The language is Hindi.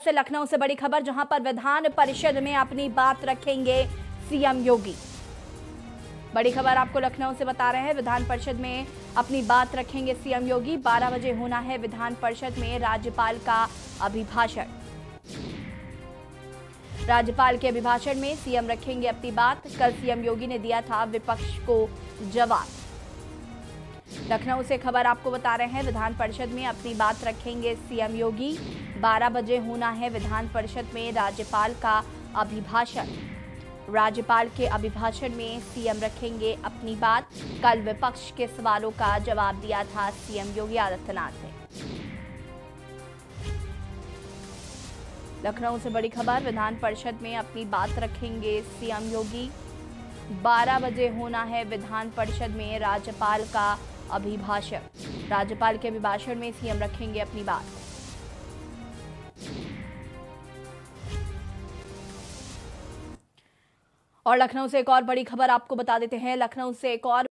से लखनऊ से बड़ी खबर, जहां पर विधान परिषद में अपनी बात रखेंगे सीएम योगी। बड़ी खबर आपको लखनऊ से बता रहे हैं, विधान परिषद में अपनी बात रखेंगे सीएम योगी। 12 बजे होना है विधान परिषद में राज्यपाल का अभिभाषण। राज्यपाल के अभिभाषण में सीएम रखेंगे अपनी बात। कल सीएम योगी ने दिया था विपक्ष को जवाब। लखनऊ से खबर आपको बता रहे हैं, विधान परिषद में अपनी बात रखेंगे सीएम योगी। 12 बजे होना है विधान परिषद में राज्यपाल का अभिभाषण। राज्यपाल के अभिभाषण में सीएम रखेंगे अपनी बात। कल विपक्ष के सवालों का जवाब दिया था सीएम योगी आदित्यनाथ ने। लखनऊ से बड़ी खबर, विधान परिषद में अपनी बात रखेंगे सीएम योगी। 12 बजे होना है विधान परिषद में राज्यपाल का अभिभाषण। राज्यपाल के अभिभाषण में सीएम रखेंगे अपनी बात। और लखनऊ से एक और बड़ी खबर आपको बता देते हैं। लखनऊ से एक और